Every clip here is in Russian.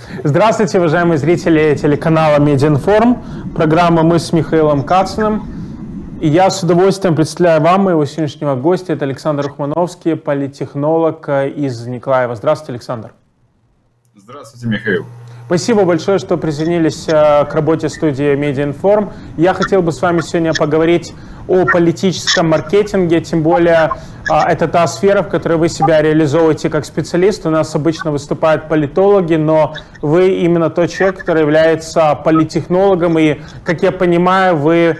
Здравствуйте, уважаемые зрители телеканала Медиаинформ, программа «Мы с Михаилом Кациным». И я с удовольствием представляю вам моего сегодняшнего гостя. Это Александр Ухмановский, политтехнолог из Николаева. Здравствуйте, Александр. Здравствуйте, Михаил. Спасибо большое, что присоединились к работе студии Медиаинформ. Я хотел бы с вами сегодня поговорить о политическом маркетинге, тем более это та сфера, в которой вы себя реализовываете как специалист. У нас обычно выступают политологи, но вы именно тот человек, который является политтехнологом, и, как я понимаю, вы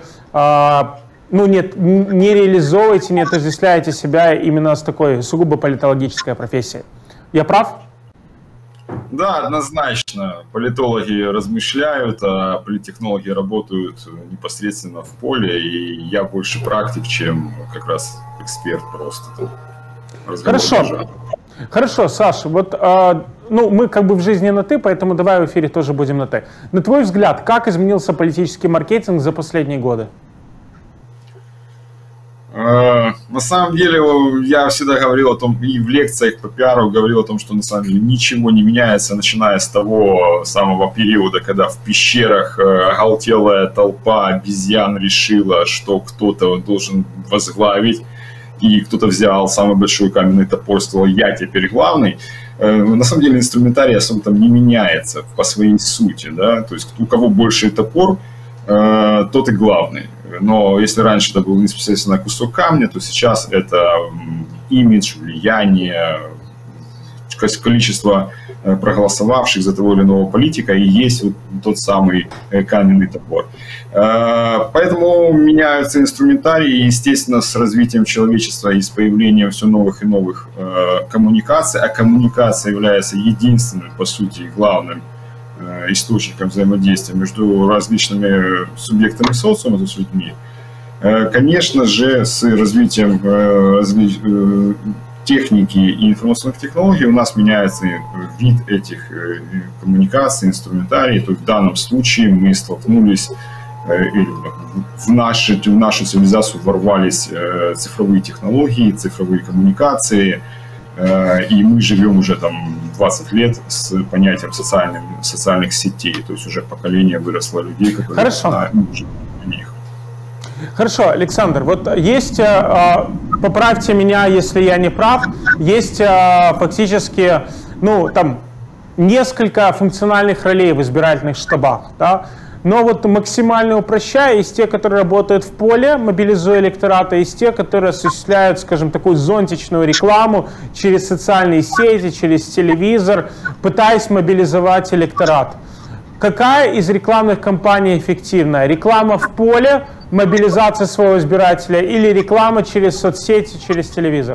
не реализовываете, не отождествляете себя именно с такой сугубо политологической профессией. Я прав? Да, однозначно. Политологи размышляют, а политтехнологи работают непосредственно в поле, и я больше практик, чем как раз эксперт просто. Хорошо, Саша, вот мы как бы в жизни на «ты», поэтому давай в эфире тоже будем на «ты». На твой взгляд, как изменился политический маркетинг за последние годы? На самом деле, я всегда говорил о том, и в лекциях по пиару говорил о том, что на самом деле ничего не меняется, начиная с того самого периода, когда в пещерах оголтелая толпа обезьян решила, что кто-то должен возглавить, и кто-то взял самый большой каменный топор, сказал: я теперь главный. На самом деле инструментарий особо там не меняется по своей сути, да? То есть у кого больше топор, тот и главный. Но если раньше это был непосредственно кусок камня, то сейчас это имидж, влияние, количество проголосовавших за того или иного политика, и есть вот тот самый каменный топор. Поэтому меняются инструментарии, и, естественно, с развитием человечества и с появлением все новых и новых коммуникаций, а коммуникация является единственным, по сути, главным источником взаимодействия между различными субъектами социума, то есть людьми. Конечно же, с развитием техники и информационных технологий у нас меняется вид этих коммуникаций, инструментарий. То есть в данном случае мы столкнулись, в нашу цивилизацию ворвались цифровые технологии, цифровые коммуникации, и мы живем уже там 20 лет с понятием социальных сетей, то есть уже поколение выросло людей, которые знают о них. Хорошо, Александр, вот есть, поправьте меня, если я не прав, есть фактически, несколько функциональных ролей в избирательных штабах, да? Но вот максимально упрощая, есть те, которые работают в поле, мобилизуя электората, есть те, которые осуществляют, скажем, такую зонтичную рекламу через социальные сети, через телевизор, пытаясь мобилизовать электорат. Какая из рекламных кампаний эффективная? Реклама в поле, мобилизация своего избирателя или реклама через соцсети, через телевизор?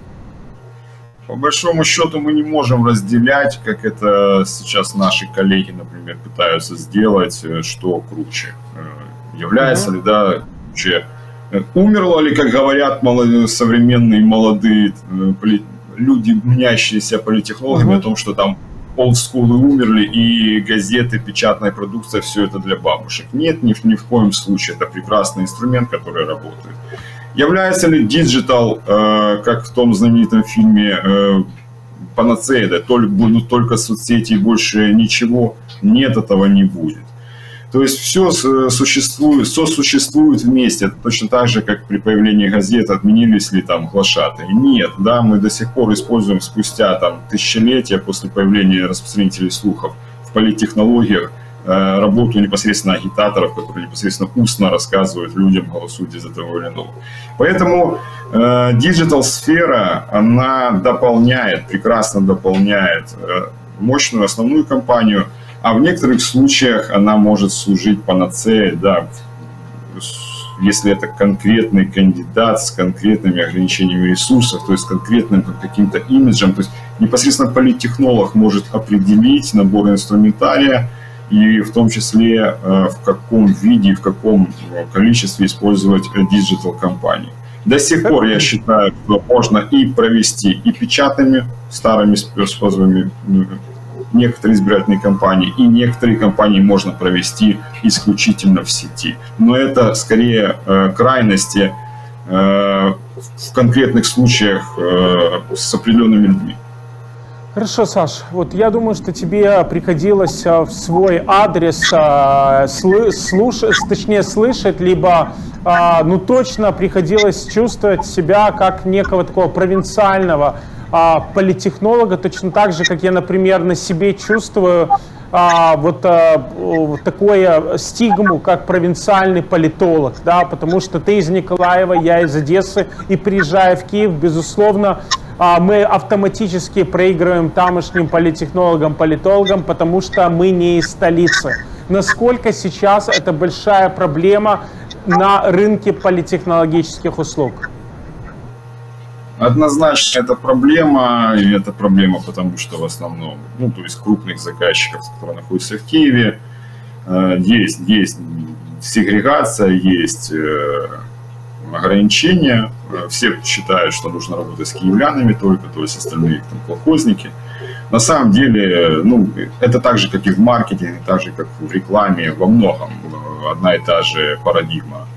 По большому счету мы не можем разделять, как это сейчас наши коллеги, например, пытаются сделать, что круче. Является ли, круче, умерло ли, как говорят современные молодые люди, мнящиеся политтехнологами, о том, что там олдскулы умерли, и газеты, печатная продукция, все это для бабушек. Нет, ни в коем случае. Это прекрасный инструмент, который работает. Является ли диджитал, как в том знаменитом фильме, панацеей, да, будут только соцсети и больше ничего? Нет, этого не будет. То есть все сосуществует вместе. Это точно так же, как при появлении газет, отменились ли там глашатые. Нет, да, мы до сих пор используем спустя там тысячелетия после появления распространителей слухов в политтехнологиях работу непосредственно агитаторов, которые непосредственно устно рассказывают людям, голосуйте за того или иного. Поэтому диджитал-сфера, она дополняет, прекрасно дополняет мощную основную кампанию, а в некоторых случаях она может служить панацеей, да, если это конкретный кандидат с конкретными ограничениями ресурсов, то есть с конкретным каким-то имиджем. То есть непосредственно политтехнолог может определить набор инструментария, и в том числе в каком виде, в каком количестве использовать диджитал-компании. До сих пор я считаю, что можно и провести и печатными старыми способами некоторые избирательные кампании, и некоторые кампании можно провести исключительно в сети. Но это скорее крайности в конкретных случаях с определенными людьми. Хорошо, Саш, вот я думаю, что тебе приходилось в свой адрес слышать, либо ну точно приходилось чувствовать себя как некого такого провинциального политтехнолога, точно так же, как я, например, на себе чувствую такое стигму, как провинциальный политолог, да, потому что ты из Николаева, я из Одессы, и приезжая в Киев, безусловно, мы автоматически проигрываем тамошним политтехнологам, потому что мы не из столицы. Насколько сейчас это большая проблема на рынке политтехнологических услуг? Однозначно это проблема, и это проблема, потому что в основном, ну, то есть крупных заказчиков, которые находятся в Киеве, есть сегрегация, есть ограничения. Все считают, что нужно работать с киевлянами только, то есть остальные там колхозники. На самом деле, ну, это так же, как и в маркетинге, так же, как в рекламе, во многом одна и та же парадигма.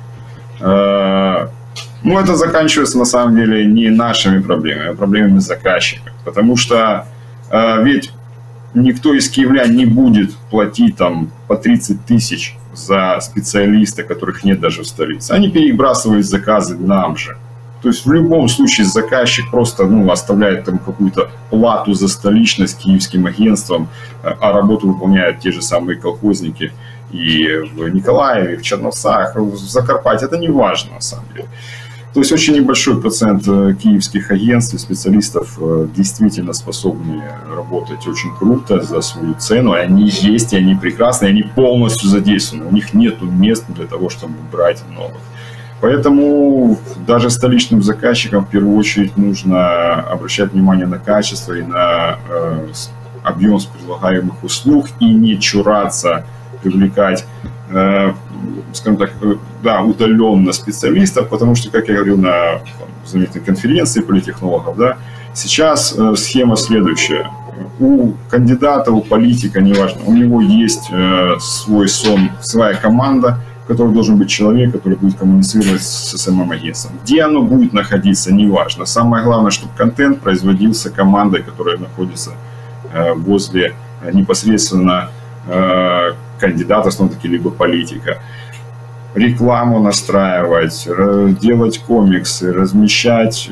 Ну, это заканчивается на самом деле не нашими проблемами, а проблемами заказчика. Потому что ведь никто из киевлян не будет платить там по 30 тысяч за специалиста, которых нет даже в столице. Они перебрасывают заказы нам же. То есть в любом случае заказчик просто оставляет там какую-то плату за столичность киевским агентством, а работу выполняют те же самые колхозники и в Николаеве, и в Черновцах, в Закарпатье. Это не важно на самом деле. То есть очень небольшой процент киевских агентств и специалистов действительно способны работать очень круто за свою цену. И они есть, и они прекрасны, и они полностью задействованы. У них нет мест для того, чтобы брать новых. Поэтому даже столичным заказчикам в первую очередь нужно обращать внимание на качество и на объем предлагаемых услуг и не чураться привлекать, скажем так, да, удаленно специалистов, потому что, как я говорил на знаменитой конференции политтехнологов, да, сейчас схема следующая. У кандидата, у политика, неважно, у него есть свой сон, своя команда, в которой должен быть человек, который будет коммуницировать с СММ-агентством. Где оно будет находиться, неважно. Самое главное, чтобы контент производился командой, которая находится возле непосредственно кандидата, снова-таки, либо политика. Рекламу настраивать, делать комиксы, размещать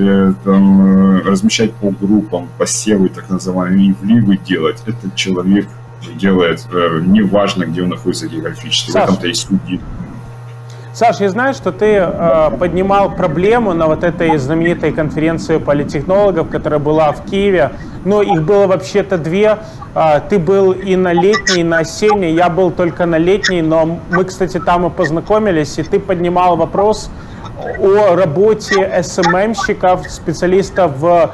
по группам, посевы, так называемые, вливы делать. Этот человек делает, неважно, где он находится географически. В этом-то и суть. Саш, я знаю, что ты поднимал проблему на вот этой знаменитой конференции политтехнологов, которая была в Киеве. Но их было вообще-то две. Ты был и на летней, и на осенней. Я был только на летней, но мы, кстати, там и познакомились. И ты поднимал вопрос о работе СММщиков, специалистов в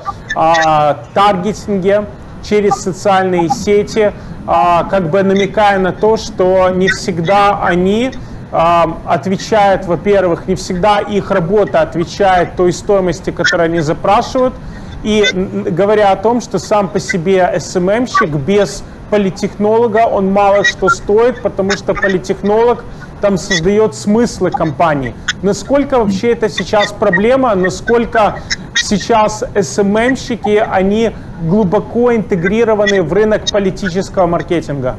таргетинге через социальные сети, как бы намекая на то, что не всегда они отвечает, во-первых, не всегда их работа отвечает той стоимости, которую они запрашивают, и говоря о том, что сам по себе СММщик без политтехнолога, он мало что стоит, потому что политтехнолог там создает смыслы компании. Насколько вообще это сейчас проблема, насколько сейчас СММщики, они глубоко интегрированы в рынок политического маркетинга?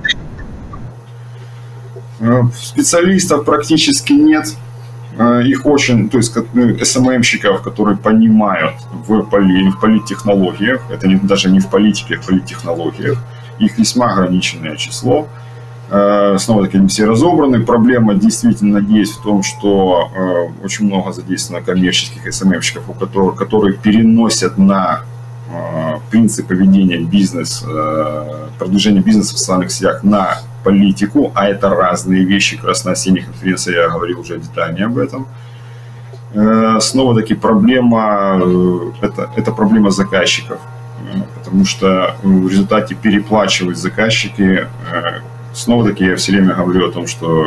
Специалистов практически нет. Их очень, то есть СММщиков, которые понимают в политтехнологиях, это даже не в политике, а в политтехнологиях, их весьма ограниченное число. Снова-таки они все разобраны. Проблема действительно есть в том, что очень много задействовано коммерческих СММщиков, которые переносят на принципы ведения бизнеса, продвижения бизнеса в социальных сетях на политику, а это разные вещи. Как раз на осенней конференции я говорил уже детальнее об этом. Снова-таки проблема, это проблема заказчиков, потому что в результате переплачивают заказчики. Снова-таки я все время говорю о том, что,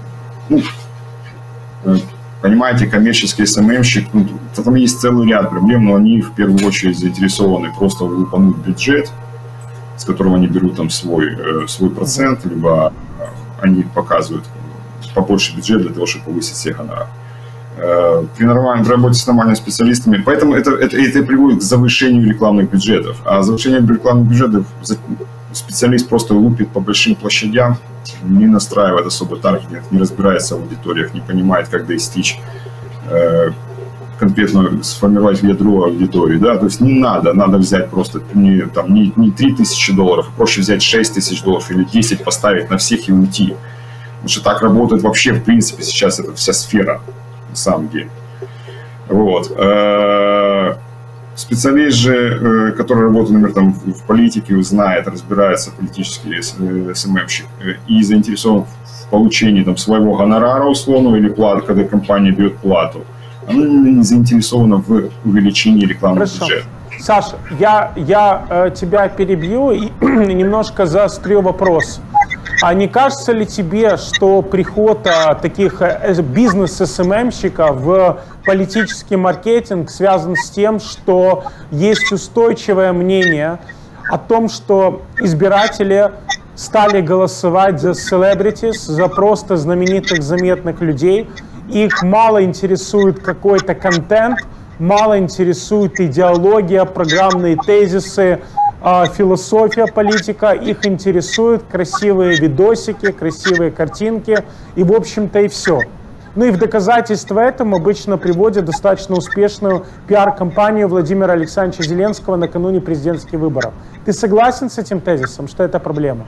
понимаете, коммерческий СММщик, там есть целый ряд проблем, но они в первую очередь заинтересованы просто лупануть бюджет, с которого они берут там свой процент, либо они показывают побольше бюджет для того, чтобы повысить все гонорары. при нормальной работе с нормальными специалистами. Поэтому это приводит к завышению рекламных бюджетов. А завышение рекламных бюджетов специалист просто лупит по большим площадям, не настраивает особо таргетинг, не разбирается в аудиториях, не понимает, как достичь конкретно сформировать ядро аудитории, да, то есть не надо взять просто не $3000, проще взять $6000 или 10 поставить на всех и уйти, потому что так работает вообще в принципе сейчас эта вся сфера на самом деле. Вот. Специалист же, который работает, например, там, в политике, знает, разбирается политический СММщик и заинтересован в получении там, своего гонорара условного или платы, когда компания берет плату, она не заинтересована в увеличении рекламного бюджета. Саша, я тебя перебью и немножко заострю вопрос. А не кажется ли тебе, что приход таких бизнес-СММщиков в политический маркетинг связан с тем, что есть устойчивое мнение о том, что избиратели стали голосовать за celebrities, за просто знаменитых, заметных людей, их мало интересует какой-то контент, мало интересует идеология, программные тезисы, философия, политика, их интересуют красивые видосики, красивые картинки и, в общем-то, и все. Ну и в доказательство этому обычно приводят достаточно успешную пиар-компанию Владимира Александровича Зеленского накануне президентских выборов. Ты согласен с этим тезисом, что это проблема?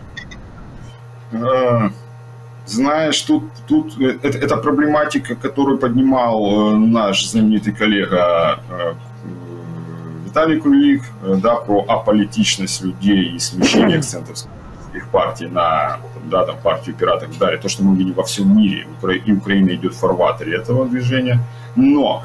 Знаешь, тут это проблематика, которую поднимал наш знаменитый коллега Виталий Кулик, да, про аполитичность людей и смещение акцентов их партий на партию пиратов и далее. То, что мы видим во всем мире, и Украина идет в фарватере этого движения. Но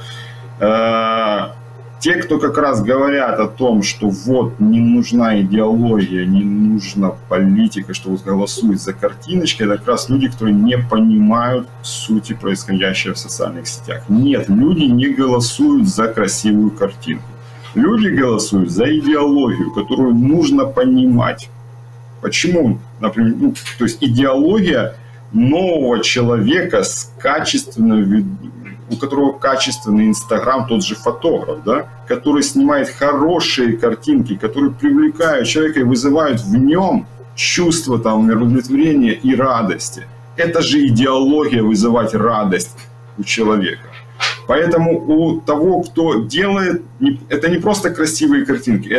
те, кто как раз говорят о том, что вот не нужна идеология, не нужна политика, что вот голосуют за картиночки, это как раз люди, которые не понимают сути происходящего в социальных сетях. Нет, люди не голосуют за красивую картинку. Люди голосуют за идеологию, которую нужно понимать. Почему? Например, то есть идеология нового человека с качественной, у которого качественный Инстаграм, тот же фотограф, да, который снимает хорошие картинки, которые привлекают человека и вызывают в нем чувство там, удовлетворения и радости. Это же идеология вызывать радость у человека. Поэтому у того, кто делает, это не просто красивые картинки,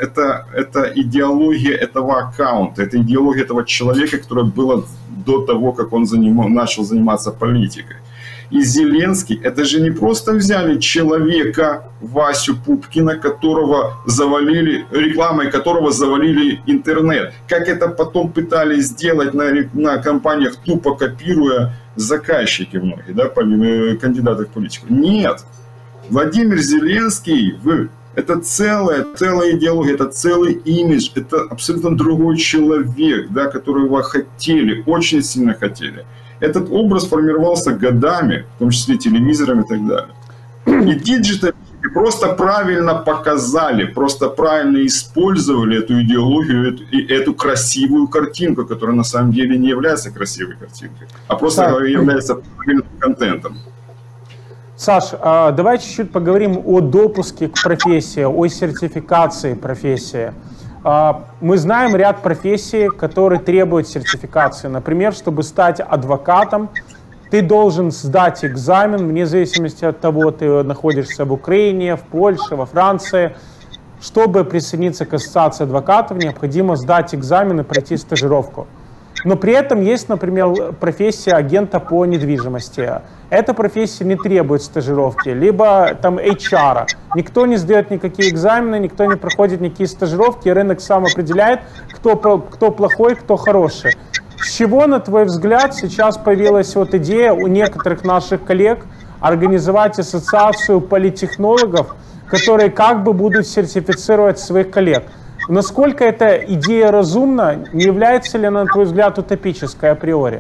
это идеология этого аккаунта, это идеология этого человека, которая была до того, как он начал заниматься политикой. И Зеленский, это же не просто взяли человека, Васю Пупкина, которого завалили, рекламой которого завалили интернет. Как это потом пытались сделать на кампаниях, тупо копируя заказчики многие, да, кандидаты в политику. Нет. Владимир Зеленский, это целая идеология, это целый имидж, это абсолютно другой человек, да, которого хотели, очень сильно хотели. Этот образ формировался годами, в том числе телевизором и так далее. И диджитал просто правильно показали, просто правильно использовали эту идеологию и эту красивую картинку, которая на самом деле не является красивой картинкой, а просто является правильным контентом. Саш, давай чуть-чуть поговорим о допуске к профессии, о сертификации профессии. Мы знаем ряд профессий, которые требуют сертификации. Например, чтобы стать адвокатом, ты должен сдать экзамен, вне зависимости от того, ты находишься в Украине, в Польше, во Франции. Чтобы присоединиться к ассоциации адвокатов, необходимо сдать экзамен и пройти стажировку. Но при этом есть, например, профессия агента по недвижимости. Эта профессия не требует стажировки, либо там HR. Никто не сдает никакие экзамены, никто не проходит никакие стажировки, и рынок сам определяет, кто плохой, кто хороший. С чего, на твой взгляд, сейчас появилась вот идея у некоторых наших коллег организовать ассоциацию политтехнологов, которые как бы будут сертифицировать своих коллег? Насколько эта идея разумна? Не является ли она, на твой взгляд, утопической априори?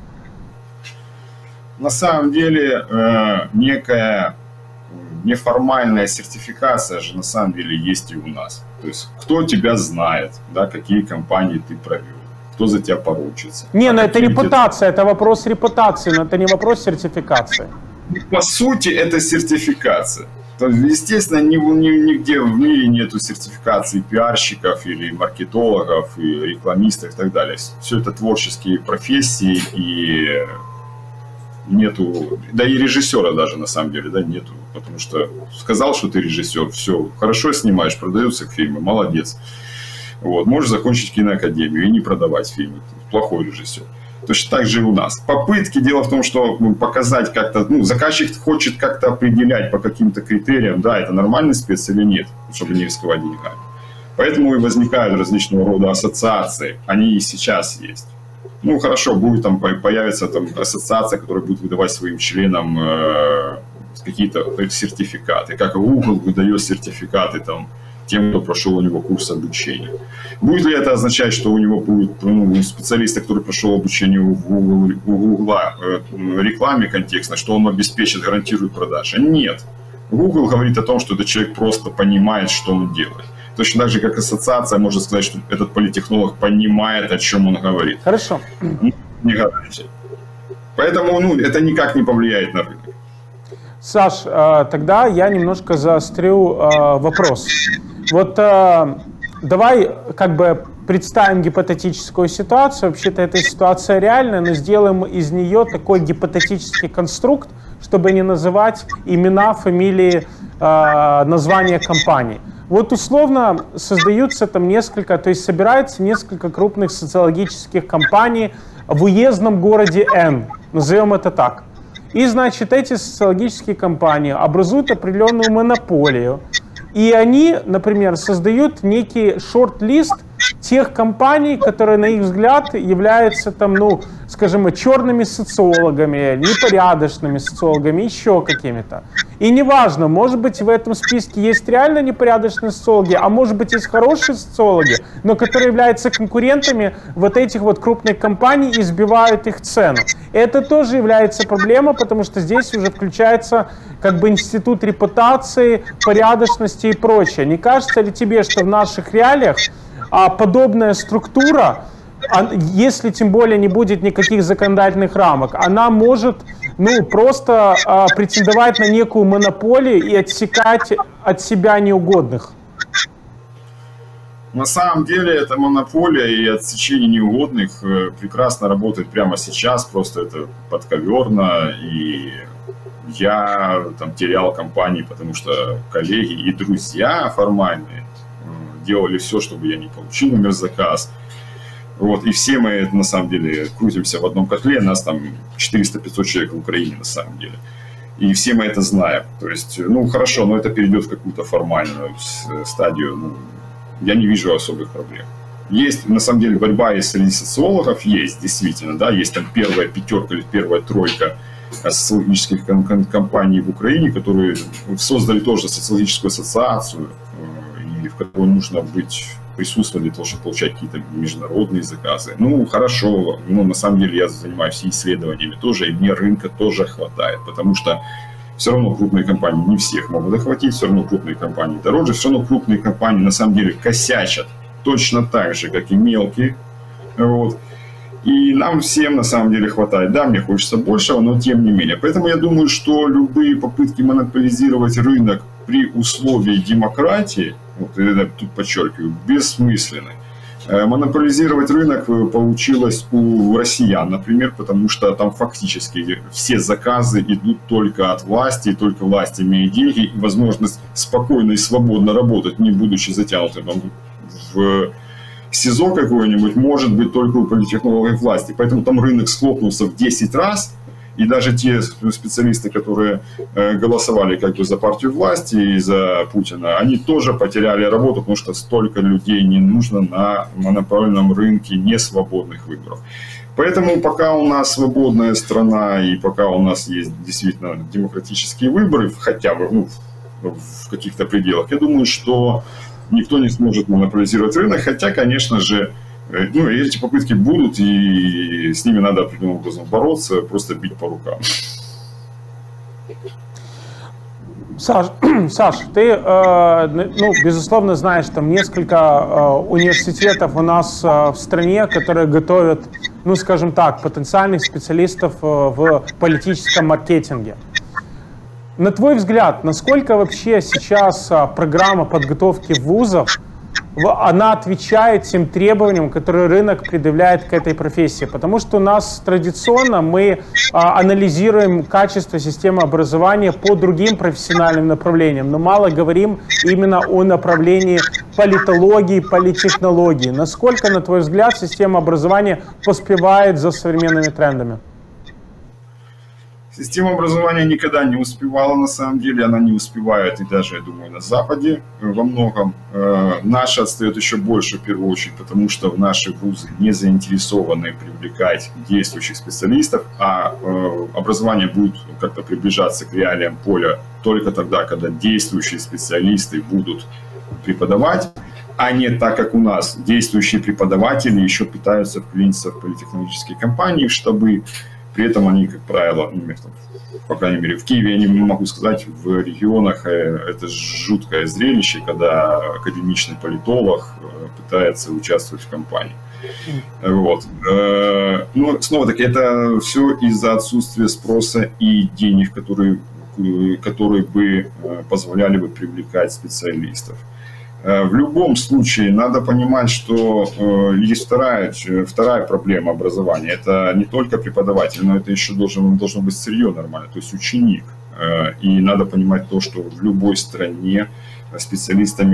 На самом деле, некая неформальная сертификация же на самом деле есть и у нас. То есть, кто тебя знает, да, какие компании ты провел, кто за тебя поручится. Не, но это репутация, это вопрос репутации, но это не вопрос сертификации. По сути, это сертификация. То есть, естественно, нигде в мире нету сертификации пиарщиков или маркетологов, и рекламистов и так далее. Все это творческие профессии, и нету, да и режиссера даже на самом деле, да, нету. Потому что сказал, что ты режиссер, все, хорошо снимаешь, продаются фильмы, молодец. Вот, можешь закончить киноакадемию и не продавать фильмы. Плохой режиссер. Точно так же и у нас. Попытки, дело в том, что показать как-то, заказчик хочет как-то определять по каким-то критериям, да, это нормальный спец или нет, чтобы не рисковать деньгами. Поэтому и возникают различного рода ассоциации. Они и сейчас есть. Ну, хорошо, будет там, появится там ассоциация, которая будет выдавать своим членам какие-то сертификаты. Как Google выдает сертификаты там тем, кто прошел у него курс обучения. Будет ли это означать, что у него будет специалист, который прошел обучение у Google рекламе контекстной, что он обеспечит, гарантирует продажи? Нет. Google говорит о том, что этот человек просто понимает, что он делает. Точно так же, как ассоциация может сказать, что этот политтехнолог понимает, о чем он говорит. Хорошо. Не гарантия. Поэтому это никак не повлияет на рынок. Саш, тогда я немножко заострю вопрос. Вот давай как бы представим гипотетическую ситуацию. Вообще-то эта ситуация реальная, но сделаем из нее такой гипотетический конструкт, чтобы не называть имена, фамилии, названия компаний. Вот условно создаются там несколько, то есть собирается несколько крупных социологических компаний в уездном городе N, назовем это так. И, значит, эти социологические компании образуют определенную монополию. И они, например, создают некий шорт-лист тех компаний, которые, на их взгляд, являются там, скажем, черными социологами, непорядочными социологами, еще какими-то. И неважно, может быть, в этом списке есть реально непорядочные социологи, а может быть, есть хорошие социологи, но которые являются конкурентами вот этих вот крупных компаний и сбивают их цену. Это тоже является проблемой, потому что здесь уже включается как бы институт репутации, порядочности и прочее. Не кажется ли тебе, что в наших реалиях подобная структура, если тем более не будет никаких законодательных рамок, она может просто претендовать на некую монополию и отсекать от себя неугодных? На самом деле эта монополия и отсечение неугодных прекрасно работает прямо сейчас, просто это подковерно, и я там терял компании, потому что коллеги и друзья формальные делали все, чтобы я не получил номер заказ. Вот, и все мы, на самом деле, крутимся в одном котле, нас там 400-500 человек в Украине, на самом деле. И все мы это знаем. То есть, хорошо, но это перейдет в какую-то формальную стадию. Я не вижу особых проблем. Есть, на самом деле, борьба среди социологов, есть, действительно, да, есть там первая пятерка или первая тройка социологических компаний в Украине, которые создали тоже социологическую ассоциацию, и в которой нужно присутствовать для того, чтобы получать какие-то международные заказы. Хорошо, на самом деле я занимаюсь исследованиями тоже, и мне рынка тоже хватает, потому что все равно крупные компании не всех могут охватить, все равно крупные компании дороже, все равно крупные компании на самом деле косячат точно так же, как и мелкие. Вот. И нам всем на самом деле хватает. Да, мне хочется большего, но тем не менее. Поэтому я думаю, что любые попытки монополизировать рынок при условии демократии, вот я тут подчеркиваю, бессмысленны. Монополизировать рынок получилось у россиян, например, потому что там фактически все заказы идут только от власти, и только власть имеет деньги и возможность спокойно и свободно работать, не будучи затянутым в СИЗО какой-нибудь, может быть только у политтехнологов власти. Поэтому там рынок схлопнулся в 10 раз, и даже те специалисты, которые голосовали как бы за партию власти и за Путина, они тоже потеряли работу, потому что столько людей не нужно на монопольном рынке несвободных выборов. Поэтому пока у нас свободная страна и пока у нас есть действительно демократические выборы, хотя бы в каких-то пределах, я думаю, что никто не сможет монополизировать рынок, хотя, конечно же, эти попытки будут, и с ними надо определенным образом бороться, просто бить по рукам. Саш, ты, безусловно, знаешь, там несколько университетов у нас в стране, которые готовят, скажем так, потенциальных специалистов в политическом маркетинге. На твой взгляд, насколько вообще сейчас программа подготовки вузов, она отвечает тем требованиям, которые рынок предъявляет к этой профессии? Потому что у нас традиционно мы анализируем качество системы образования по другим профессиональным направлениям, но мало говорим именно о направлении политологии, политтехнологии. Насколько, на твой взгляд, система образования поспевает за современными трендами? Система образования никогда не успевала, на самом деле, она не успевает, и даже, я думаю, на Западе во многом. Наша отстает еще больше, в первую очередь, потому что в наши вузы не заинтересованы привлекать действующих специалистов, а образование будет как-то приближаться к реалиям поля только тогда, когда действующие специалисты будут преподавать, а не так, как у нас. Действующие преподаватели еще пытаются вклиниться в политтехнологические компании, чтобы... При этом они, как правило, по крайней мере, в Киеве, я не могу сказать, в регионах это жуткое зрелище, когда академичный политолог пытается участвовать в кампании. Вот. Но, снова-таки, это все из-за отсутствия спроса и денег, которые бы позволяли бы привлекать специалистов. В любом случае, надо понимать, что есть вторая проблема образования. Это не только преподаватель, но это еще должно быть сырье нормально, то есть ученик. И надо понимать то, что в любой стране специалистов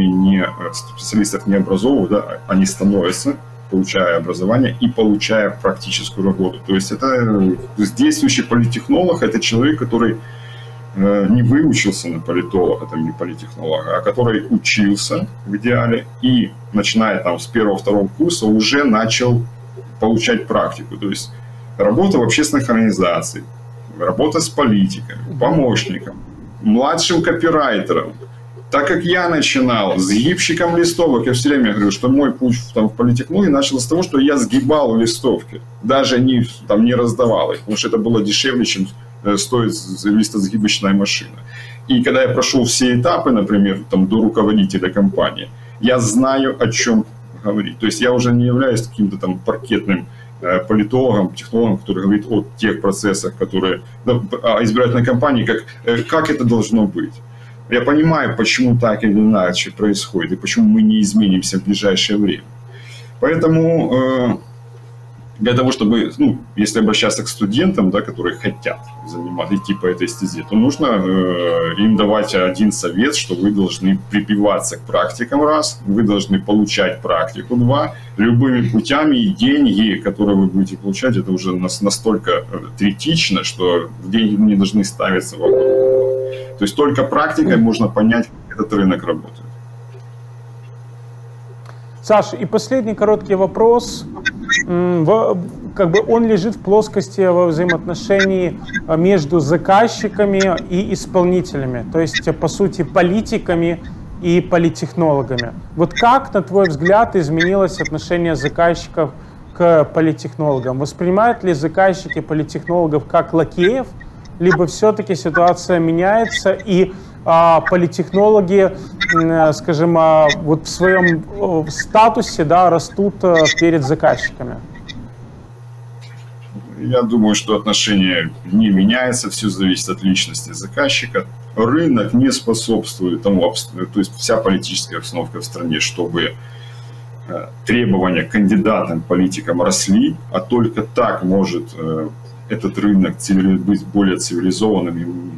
не образовывают, да, они становятся, получая образование и получая практическую работу. То есть это действующий политтехнолог, это человек, который не выучился на политолога, там, не политтехнолога, а который учился в идеале и, начиная там с 1-2 курса, уже начал получать практику. То есть работа в общественных организациях, работа с политиками, помощником, младшим копирайтером. Так как я начинал сгибщиком листовок, я все время говорю, что мой путь в политтехнологии начался с того, что я сгибал листовки, даже не раздавал их, потому что это было дешевле, чем стоит листосгибочная машина. И когда я прошел все этапы, например, там, до руководителя компании, я знаю, о чем говорить. То есть я уже не являюсь каким-то там паркетным политологом, технологом, который говорит о тех процессах, которые избирательной кампании, как это должно быть. Я понимаю, почему так или иначе происходит, и почему мы не изменимся в ближайшее время. Поэтому для того, чтобы, если обращаться к студентам, да, которые хотят идти по этой стезе, то нужно им давать один совет, что вы должны прибиваться к практикам, раз, вы должны получать практику, два, любыми путями, и деньги, которые вы будете получать, это уже настолько третично, что деньги не должны ставиться в огонь. То есть только практикой можно понять, как этот рынок работает. Саша, и последний короткий вопрос. Он лежит в плоскости во взаимоотношении между заказчиками и исполнителями, то есть, по сути, политиками и политтехнологами. Вот как, на твой взгляд, изменилось отношение заказчиков к политтехнологам? Воспринимают ли заказчики политтехнологов как лакеев, либо все-таки ситуация меняется и политтехнологи, скажем, вот в своем статусе, да, растут перед заказчиками? Я думаю, что отношение не меняется, все зависит от личности заказчика. Рынок не способствует тому, то есть вся политическая обстановка в стране, чтобы требования к кандидатам, политикам росли, а только так может этот рынок быть более цивилизованным,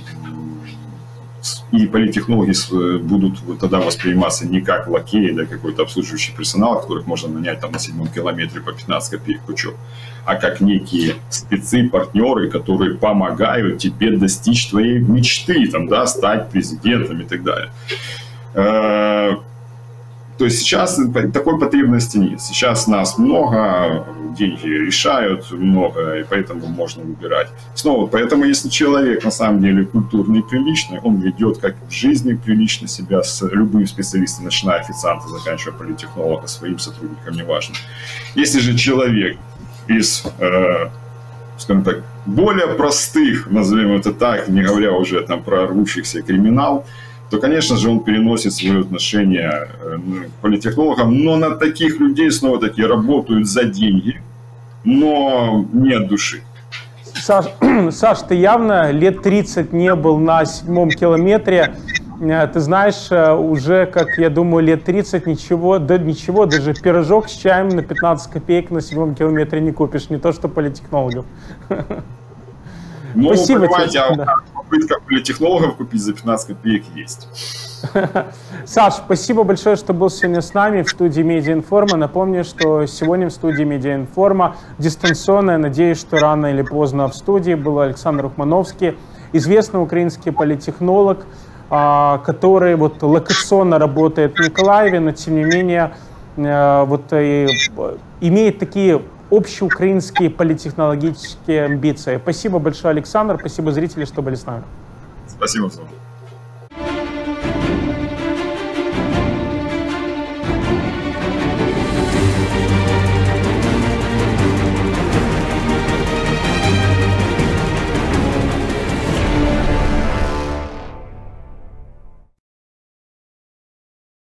и политтехнологи будут тогда восприниматься не как лакеи, да, какой-то обслуживающий персонал, которых можно нанять там на 7-м километре по 15 копеек пучок, а как некие спецы, партнеры, которые помогают тебе достичь твоей мечты, там, да, стать президентом и так далее. То есть сейчас такой потребности нет. Сейчас нас много, деньги решают много, и поэтому можно выбирать. Снова, поэтому если человек на самом деле культурный и приличный, он ведет как в жизни прилично себя с любым специалистом, начиная официанта, заканчивая политтехнолога, своим сотрудником, неважно. Если же человек из, скажем так, более простых, назовем это так, не говоря уже там про рвущихся криминал, то, конечно же, он переносит свое отношение к политтехнологам, но на таких людей, снова-таки, работают за деньги, но не от души. Саш, ты явно лет 30 не был на 7-м километре. Ты знаешь, уже, как я думаю, лет 30 ничего, даже пирожок с чаем на 15 копеек на 7-м километре не купишь, не то что политтехнологов. Ну, Спасибо понимаете, тебе. попытка политтехнологов купить за 15 копеек есть. Саш, спасибо большое, что был сегодня с нами в студии Медиаинформа. Напомню, что сегодня в студии Медиаинформа дистанционно, я надеюсь, что рано или поздно в студии был Александр Ухмановский, известный украинский политтехнолог, который вот локационно работает в Николаеве, но тем не менее имеет такие общеукраинские политтехнологические амбиции. Спасибо большое, Александр, спасибо, зрители, что были с нами. Спасибо, Слава.